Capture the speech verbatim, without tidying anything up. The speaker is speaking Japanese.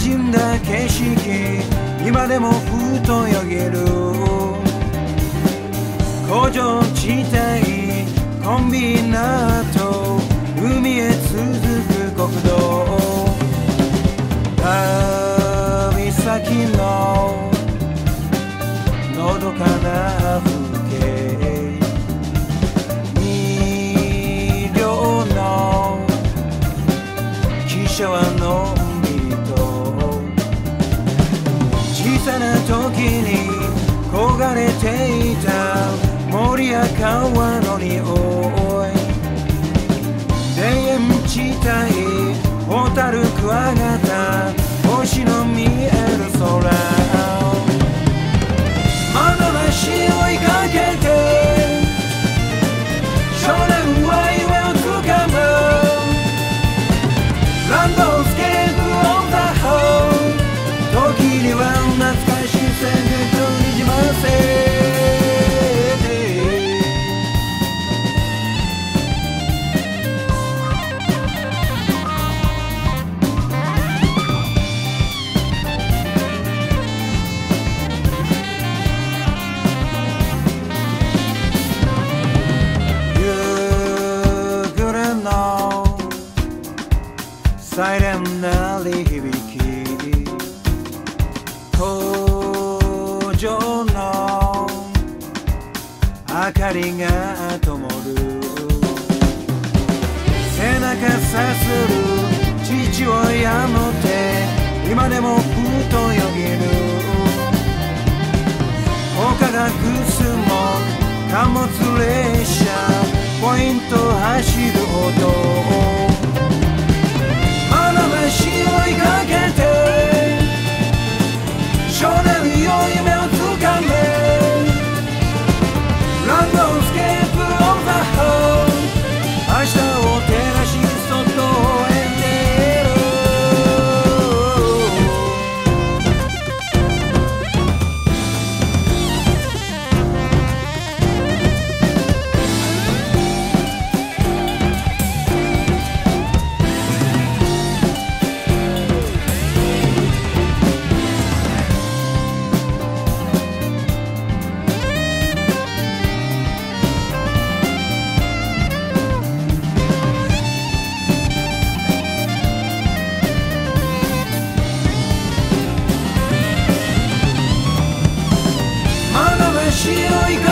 馴染んだ景色今でもふとよぎる工場地帯コンビナート海へ続く国道旅先ののどかな風景二両の汽車はのんびりと小さな時に焦がれていた森や川の匂い田園地帯ホタルクワガタ星の見える空窓なし追いかけて少年は夢をつかむランドスケープオンザホー時には懐かしい旋律をにじませサイレンなり響き工場の明かりが灯る背中さする父親の手今でもふとよぎる高価がくすも貨物列車ポイント走る音追いかけて少年よ夢をつかめランドスケープオンザホー明日を照らしそっと微笑んで追いか